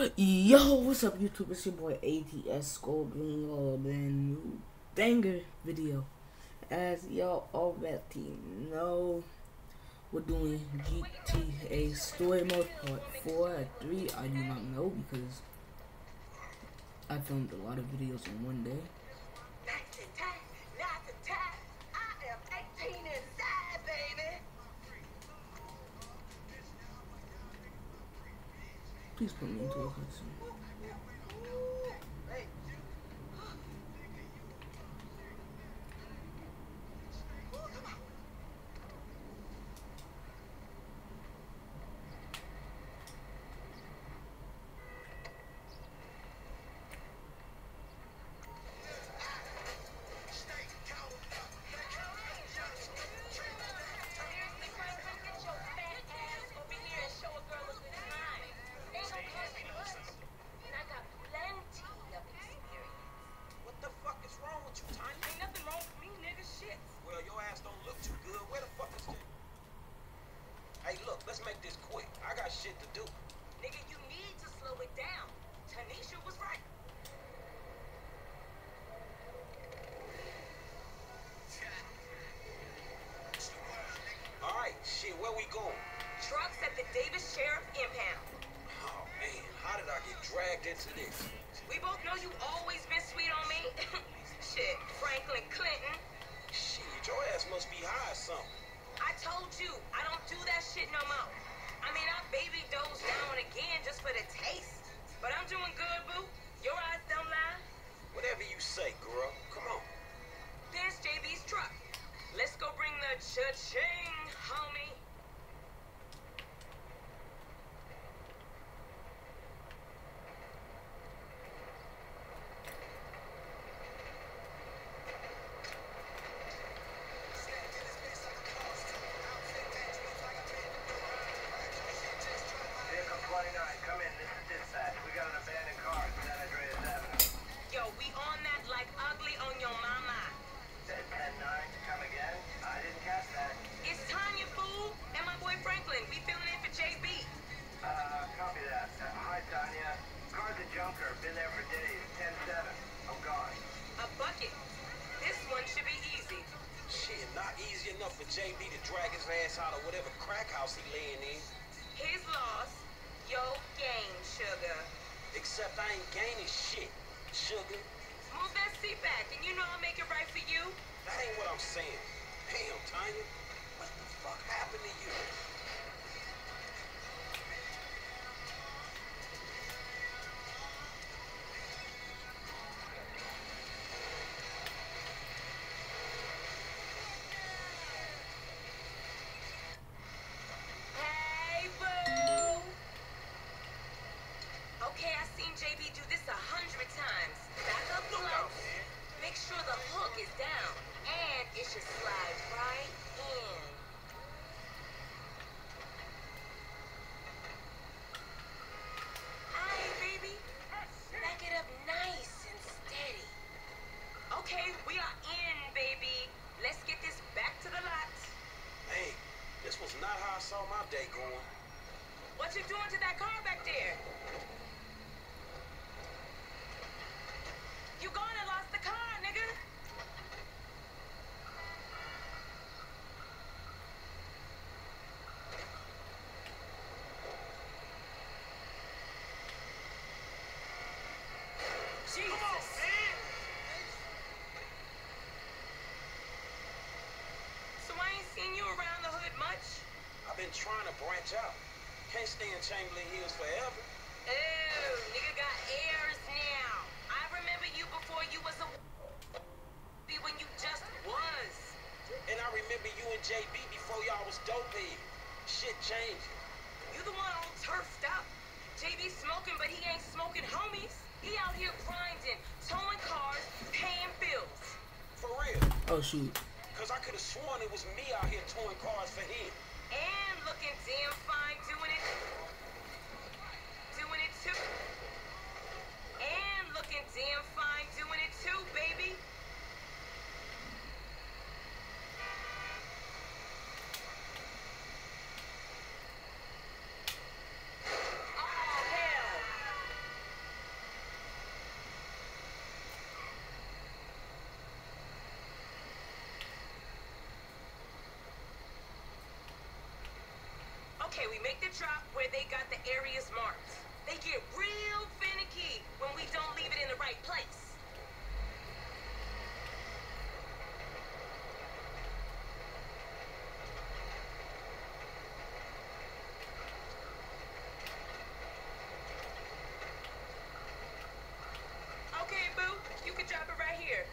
Yo, what's up, YouTube? It's your boy ATS Skull bringing y'all a brand new banger video. As y'all already know, we're doing GTA Story Mode Part 4 at 3. I do not know because I filmed a lot of videos in one day. I am 18 inside, baby. Please put me into a cutscene. Hey. Hey, look, let's make this quick. I got shit to do. Nigga, you need to slow it down. Tanisha was right. All right, shit, where we going? Trucks at the Davis Sheriff Impound. Oh, man, how did I get dragged into this? We both know you always been sweet on me. Shit, Franklin Clinton. Shit, your ass must be high or something. I told you, I don't do that shit no more. I mean, I baby dozed down again just for the taste. But I'm doing good, boo. Your eyes don't lie. Whatever you say, girl. Come on. There's JB's truck. Let's go bring the cha-ching, homie. Come in, this is dispatch. We got an abandoned car at San Andreas Avenue. Yo, we on that like ugly on your mama. Said 10-9, come again? I didn't catch that. It's Tanya, fool, and my boy Franklin. We filling in for JB. Copy that. Hi, Tanya. Car's a junker. Been there for days. 10-7. I'm gone. A bucket. This one should be easy. Shit, not easy enough for JB to drag his ass out of whatever crack house he laying in. His loss. Yo, game, sugar. Except I ain't gaining shit, sugar. Move that seat back, and you know I'll make it right for you. That ain't what I'm saying. Damn, Tanya. What the fuck happened to you? Hey, boo! Okay, I've seen JB do this 100 times. Back up close. Make sure the hook is down. And it should slide right in. Alright, baby. Back it up nice and steady. Okay, we are in, baby. Let's get this back to the lot. Hey, this was not how I saw my day going. What you doing to that car back there? You gone and lost the car, nigga. Jesus. Come on, man. So I ain't seen you around the hood much? I've been trying to branch out. Can't stay in Chamberlain Hills forever. Oh, nigga got airs now. I remember you before you was a when you just was. And I remember you and JB before y'all was dope head. Shit changed. You the one all turfed up. JB smoking, but he ain't smoking homies. He out here grinding, towing cars, paying bills. For real. Oh, shoot. Cause I could have sworn it was me out here towing cars for him. And looking damn fine doing it. Doing it too. And looking damn fine doing it too, baby. Oh, hell. Okay, we make the drop where they got the areas marked. They get real finicky when we don't leave it in the right place. Okay, boo, you can drop it right here.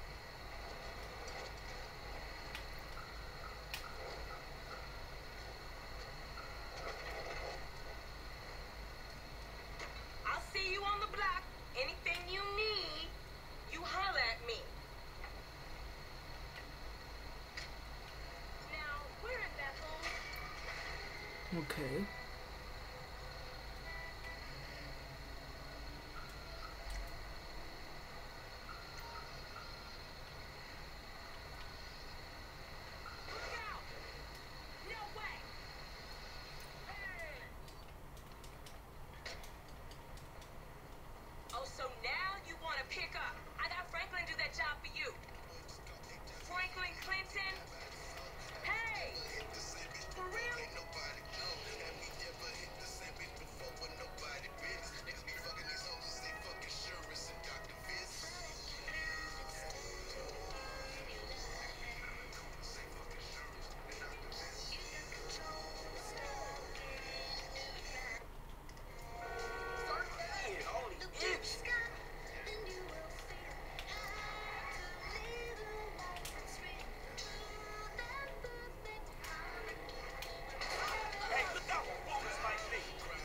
I'll see you on the block. Anything you need, you holler at me. Now, where is that home? Okay. Look out! No way! Hey! Oh, so now you want to pick up. I got Franklin do that job for you. Franklin Clinton? Hey! For real? Hey, look out for fools like me.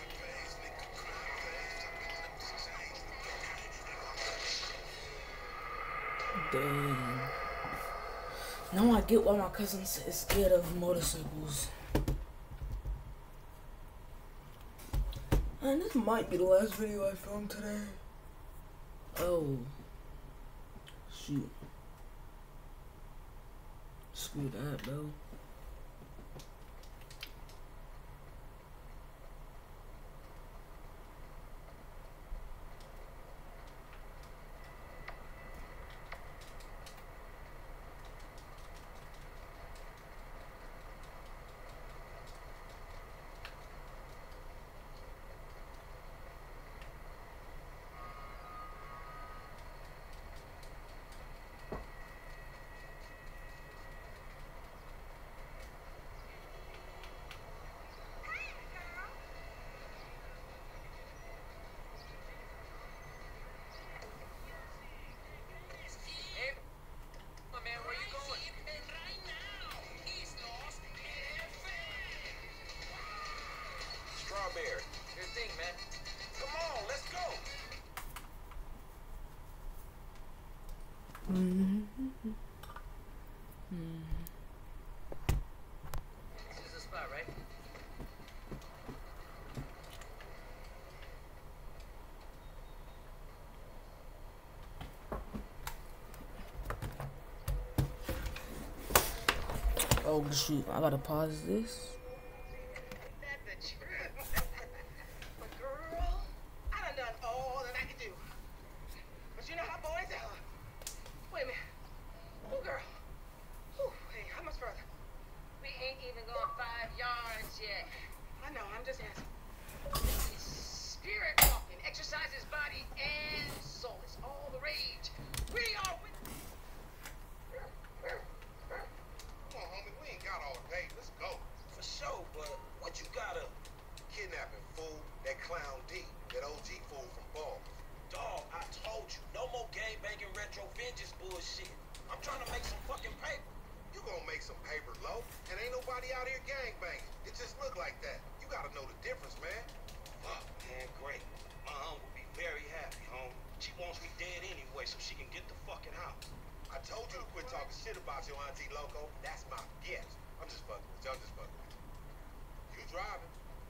Dang. Now I get why my cousin is scared of motorcycles. And this might be the last video I filmed today. Oh. Shoot. Screw that, though. Hey, my man, where you going? Strawberry. Your thing, man. Come on, let's go. This is the spot, right? Oh shoot, I gotta pause this. That's the truth. But girl, I done all that I could do. But you know how boys are. Wait a minute. Oh, girl. Whew, hey, how much further? We ain't even gone 5 yards yet. I know, I'm just asking. Spirit walking, exercises body and soul. It's all the rage. We are with... Come on, homie, we ain't got all day. Let's go. For sure, but what you got up? Kidnapping, fool. That clown D. That OG fool from Ball. Dog, I told you, no more gang banging retro vengeance bullshit. I'm trying to make some fucking paper. You gonna make some paper, low, and ain't nobody out here gang banging. It just look like that. You gotta know the difference, man. Fuck, man, great. My aunt would be very happy, home. She wants me dead anyway so she can get the fucking house. I told you to quit talking shit about your auntie Loco. That's my guess. I'm just fucking with you. I'm just fucking with you. You driving.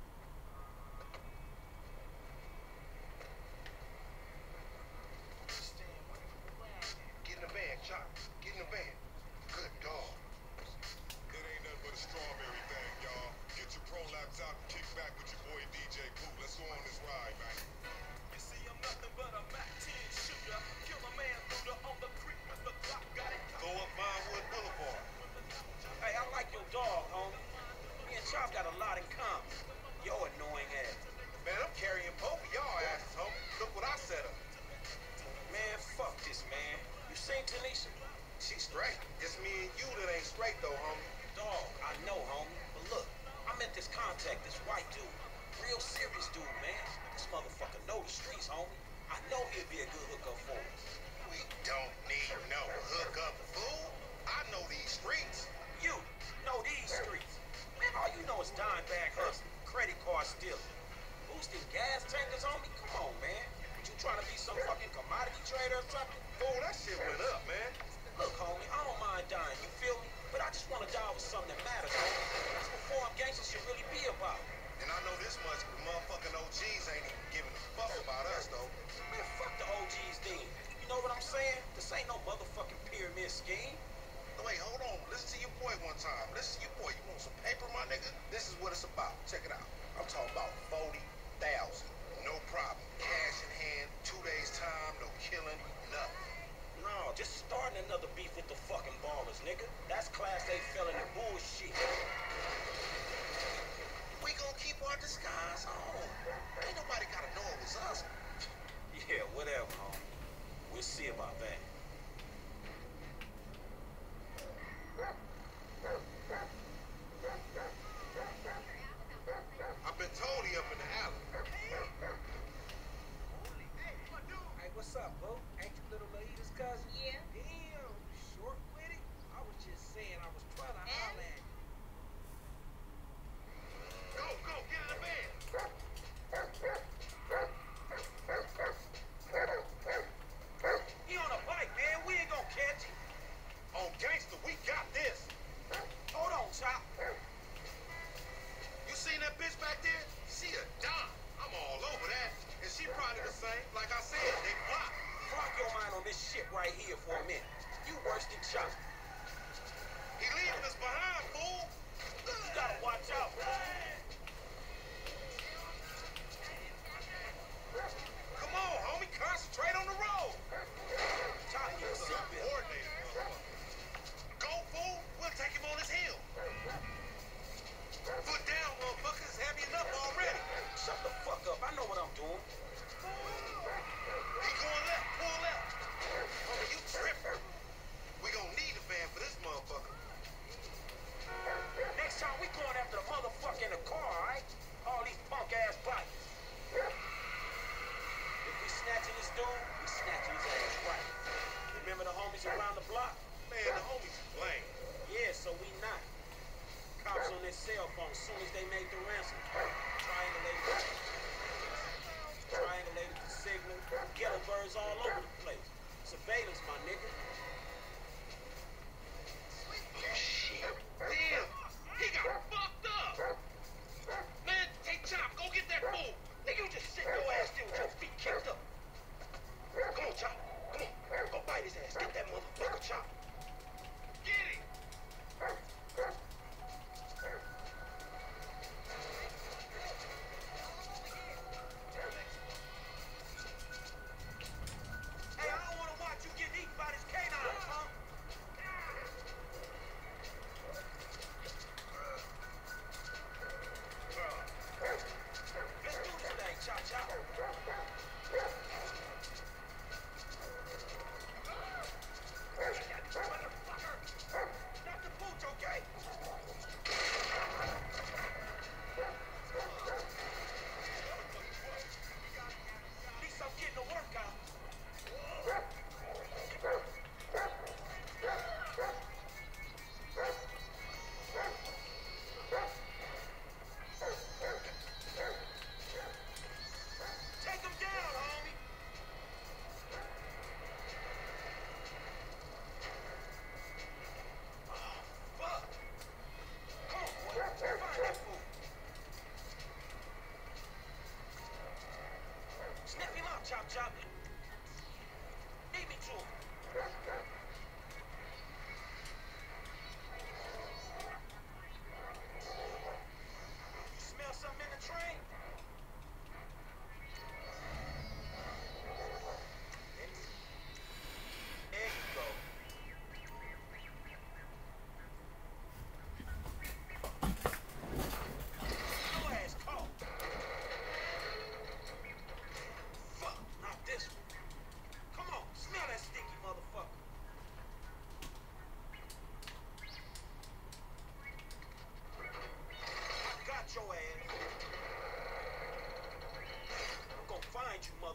Get in the van, Chop. Get in the van. Good dog. It ain't nothing but a strawberry thing, y'all. Get your prolapse out and kick back with your boy DJ Pooh. Let's go on this ride, man. You see, I'm nothing but a Mac 10 shooter. Kill a man through the on the creek with the clock. Got it. Go up Vinewood Boulevard. Hey, I like your dog, homie. Me and y'all got a lot in common. Yo annoying ass. Man, I'm carrying both of y'all asses, homie. Look what I set up. Man, fuck this, man. You seen Tanisha? She straight. It's me and you that ain't straight, though, homie. Dog, I know, homie. But look, I met this contact, this white dude. Real serious dude, man. This motherfucker know the streets, homie. I know he'll be a good hookup for us. We don't need no hookup, fool. I know these streets. You know these streets. Man, all you know is dime bag hustling, credit card stealing, boosting gas tankers, homie. Come on, man. You trying to be some fucking commodity trader or something? Fool, that shit went up, man. Look, homie, I don't mind dying, you feel me? But I just want to die with something that matters, homie. That's what foreign gangsters should really be about. And I know this much, the motherfucking OGs ain't even giving a fuck about us, though. Man, fuck the OGs then. You know what I'm saying? This ain't no motherfucking pyramid scheme. Wait, hold on. Listen to your boy one time. Listen to your boy. You want some paper, my nigga? This is what it's about. Check it out. I'm talking about 40,000. No problem. Cash in hand, 2 days time, no killing, nothing. No, just starting another beef with the fucking ballers, nigga. That's class A felony bullshit. We gonna keep our disguise on. Ain't nobody gotta know it was us. Yeah, whatever, homie. We'll see about that. I've been told he up in the alley. Hey, what's up, bro? Ain't you little Laida's cousin? Yeah. Damn, short with it? I was just saying I was trying to holler at you. Go, get in the van. He on a bike, man. We ain't gonna catch him. On gangster, we got this. Hold on, Chop. You seen that bitch back there? She a dime. I'm all over that. And she probably the same. Like I said, they block. Block your mind on this shit right here for a minute. You worse than Chop. He leaving us behind, fool. You gotta watch out. Come on, homie. Concentrate on the road. Chop, you seatbelt. Coordinated, motherfucker. Go, fool. We'll take him on his heel. Foot down, motherfucker. It's heavy enough already. Shut the fuck up. I know what I'm doing. He going left. Pull left. Homie, you tripping. We gonna need a van for this motherfucker. Next time we going after the motherfucker in the car.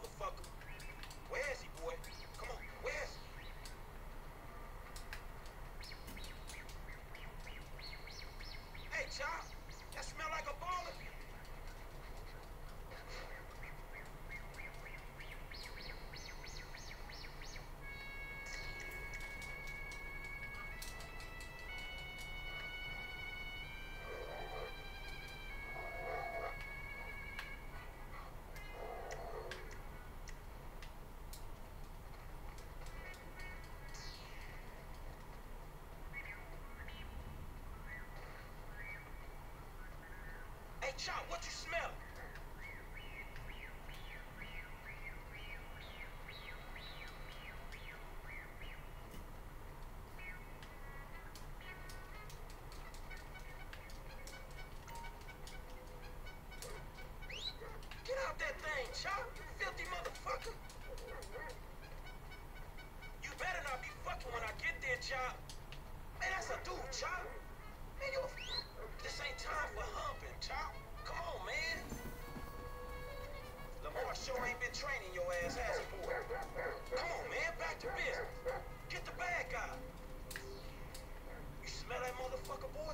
motherfucker. Where is he, boy? Come on, where is he? Hey, Chop, that smell like a baller? Hey, Chop, what you smell? Get out that thing, Chop, you filthy motherfucker. You better not be fucking when I get there, Chop. Man, that's a dude, Chop. Man, this ain't time for humping, Chop. Come on, man. Lamar sure ain't been training your ass, has he, boy? Come on, man, back to business. Get the bad guy. You smell that motherfucker, boy?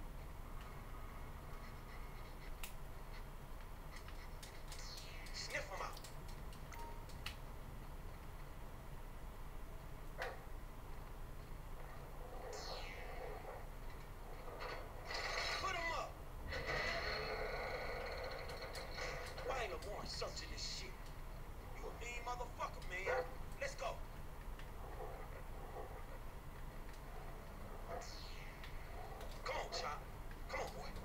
Sniff him out. Put him up. Why ain't Lamar searching this shit? You a mean motherfucker, man. Let's go. Come on, Chop. Come on, boy.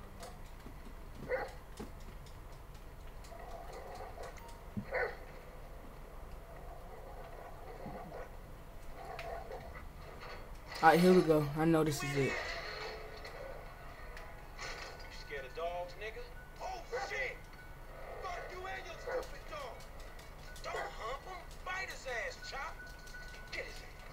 Alright, here we go. I know this is it. You scared of dogs, nigga? Oh, shit! Fuck you and your stupid dog. Don't hump him. Bite his ass, Chop. Get his ass.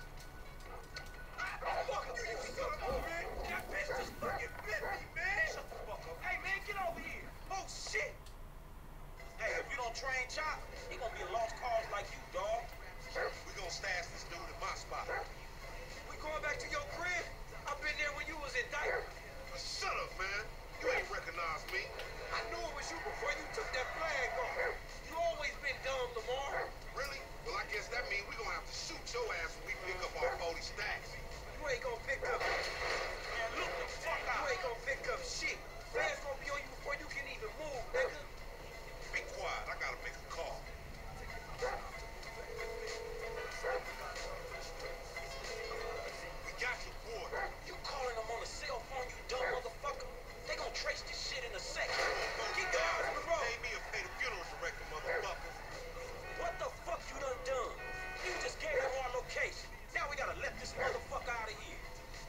Fuck you, you son of a bitch. That bitch just fucking bit me, man. Shut the fuck up. Hey, man, get over here. Oh, shit. Hey, if you don't train Chop, he gonna be a lost cause like you, dog. We gonna stash this dude in my spot. We going back to your crib? I've been there when you was in diaper. Shut up, man. You ain't recognize me. I knew it was you before you took that flag off. You always been dumb, Lamar. Really? Well, I guess that means we gonna have to shoot your ass when we pick up our 40 stacks. You ain't gonna pick up. Man, look the fuck out. You ain't gonna pick up shit. Fans gonna be on you before you can even move, nigga. Be quiet. I gotta make a call. We got you, boy. You calling them on a cell phone, you dumb motherfucker? They gonna trace this shit in a second. Get your eyes on the road. Pay me or pay the funeral director, motherfucker. What the fuck you done done? You just gave them our location. Now we gotta let this motherfucker out of here.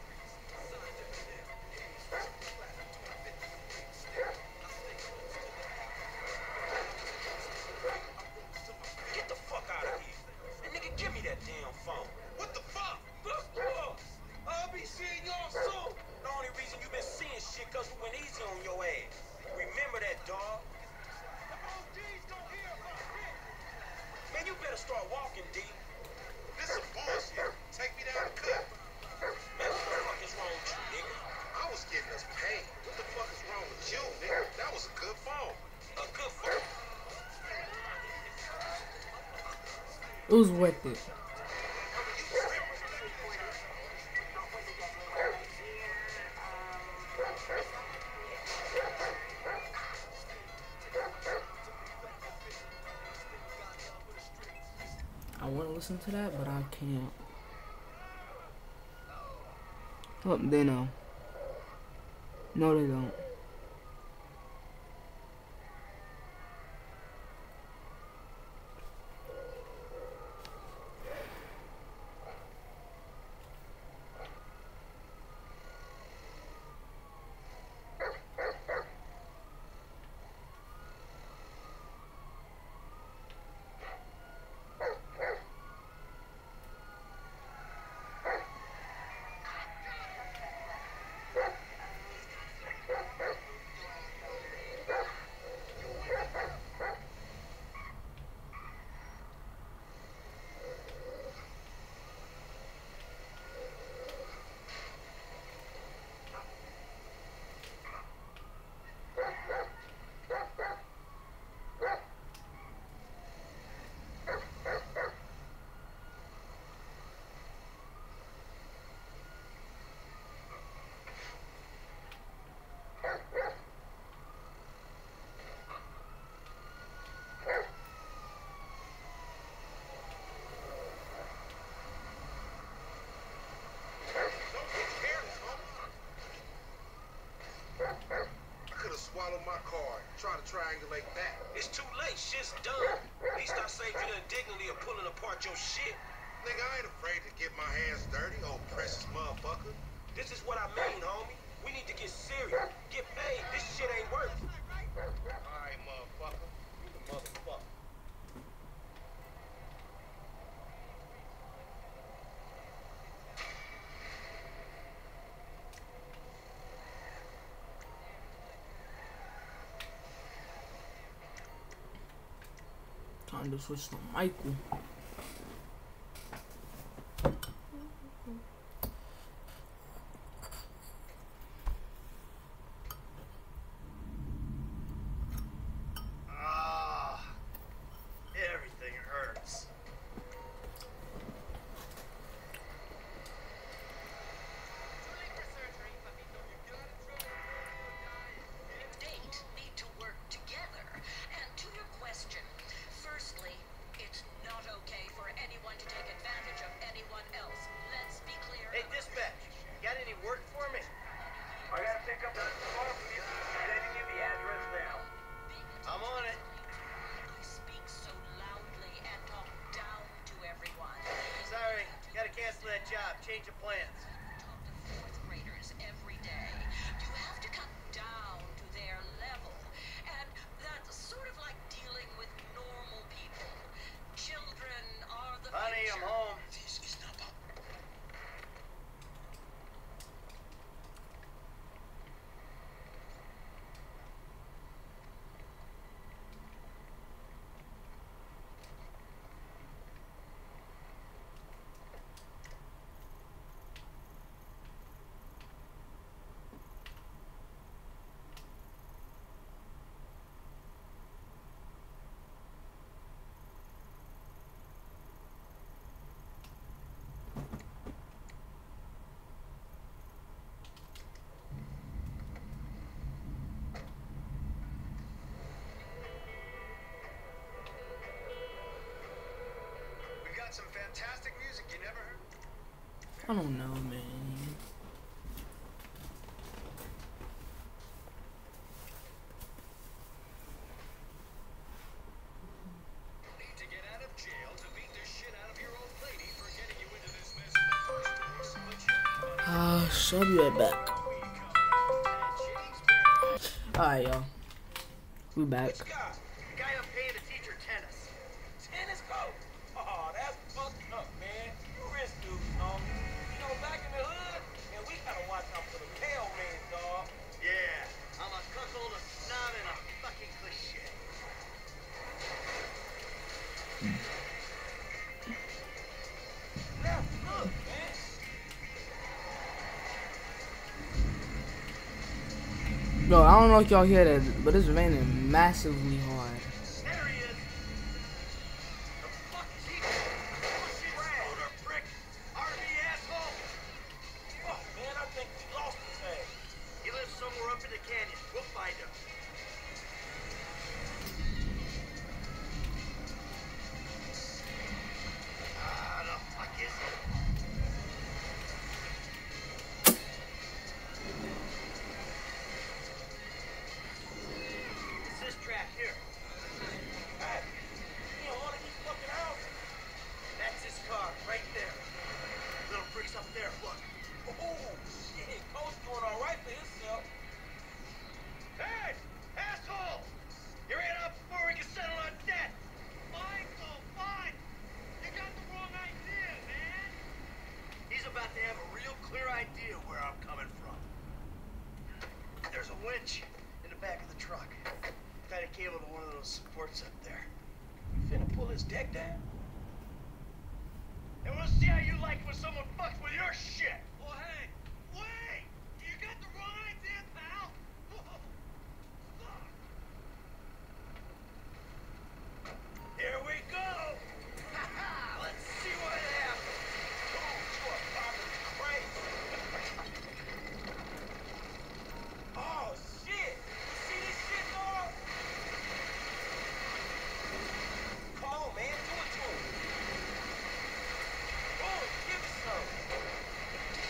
Get the fuck out of here. And nigga, give me that damn phone. What the fuck? I'll be seeing y'all soon. The only reason you been seeing shit cause we went easy on your ass. Remember that, dog. The OG's gonna hear about this. Man, you better start walking, D. This some bullshit. Take me down the cut. Man, what the fuck is wrong with you, nigga? I was getting us paid. What the fuck is wrong with you, nigga? That was a good phone. A good phone. It was worth it. I want to listen to that, but I can't. Oh, they know. No, they don't. try to triangulate that. It's too late. Shit's done. At least I saved you the indignity of pulling apart your shit. Nigga, I ain't afraid to get my hands dirty, old precious motherfucker. This is what I mean, homie. We need to get serious. Get paid. This shit ain't worth it. All right, motherfucker. You the motherfucker. Time to switch to Michael. Everything hurts. Date need to work together. And to your question, firstly, it's not okay for anyone to take advantage of anyone else. Let's be clear. Hey, dispatch. Got any work for me? I gotta pick up that car from you. Sending you the address now. I'm on it. I speak so loudly and talk down to everyone. Sorry. Gotta cancel that job. Change of plans. Talk to fourth graders every day. You have to come down to their level. And that's sort of like dealing with normal people. Children are the Honey, I'm future. home. This is not the We got some fantastic music you never heard. I don't know, man. Need to get out of jail to beat the shit out of your old lady for getting you into this mess in the first place. But you She'll be right back. Alright, y'all. We back. Which guy? The guy I'm paying to teach her tennis. Tennis coach? Oh, that's fucked up, man. You rich dude, homie. You know, back in the hood, man, we gotta watch out for the pale man, dog. Yeah, I'm a cuckold, a snob, and a fucking cliche. Now, look, man. Yo, I don't know if y'all hear that, but it's raining massively hard. There he is. The fuck is he? Pussy scooter prick. RV asshole. Oh, man, I think we lost his ass. He lives somewhere up in the canyon. We'll find him. The fuck is he? It's this track here. Hey, you know, one of these fucking houses. That's his car, right there. Little freaks up there, look. Oh, shit, Coach doing all right for himself. Hey, asshole! You're in up before we can settle on debt. Michael, fine. You got the wrong idea, man. He's about to have a real clear idea where I'm coming from. There's a winch in the back of the truck. Tied a cable to one of those supports up there. You finna pull his deck down? And we'll see how you like it when someone fucks with your shit. Well, hey, wait! You got the wrong idea, pal. Here we go. Let's see what happens. Oh, you are probably crazy. Oh, shit. You see this shit, dog? Come on, man. Do it to him. Oh, give it some.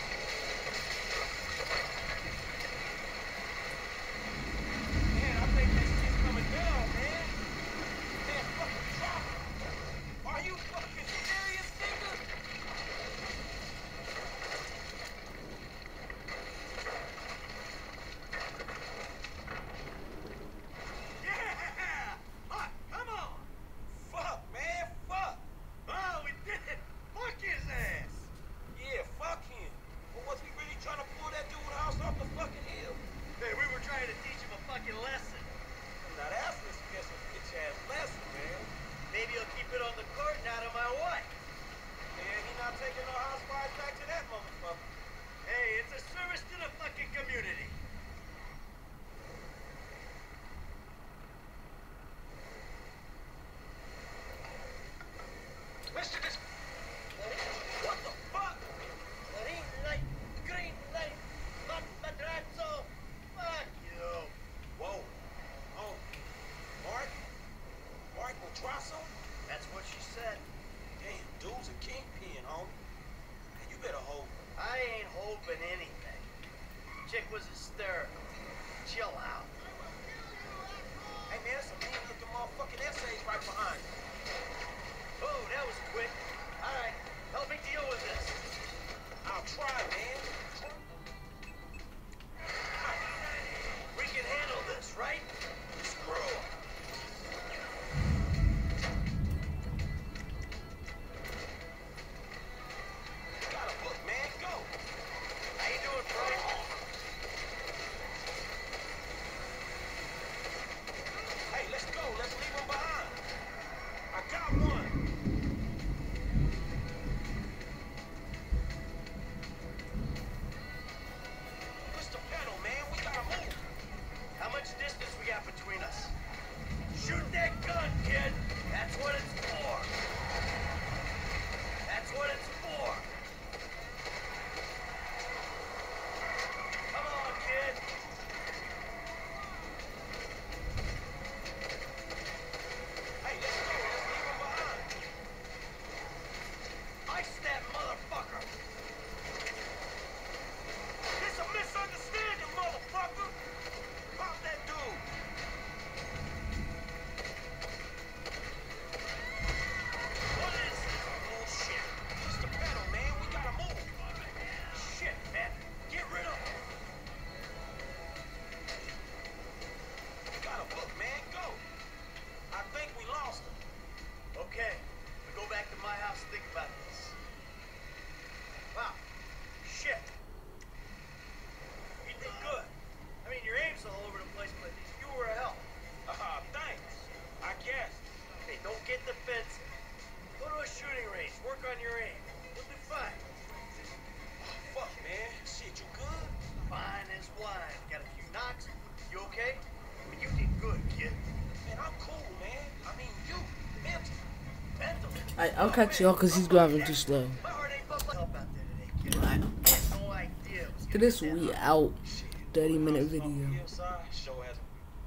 get defensive. Go to a shooting range, work on your aim. You'll be fine. Oh, fuck, man. Shit, you good? Fine as wine. Got a few knocks. You okay? I mean, you did good, kid. Man, I'm cool, man. I mean, you, mentally. I'll catch y'all because he's driving too slow. My heart ain't bumping up out there today, kid. I had no idea. After this, we out. 30-minute video. Show has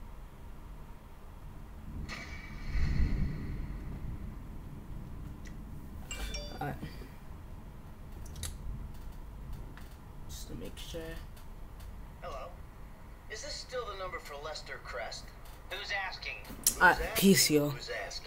Alright. Just to make sure. Hello. Is this still the number for Lester Crest? Who's asking? Alright, peace, y'all. Who's asking?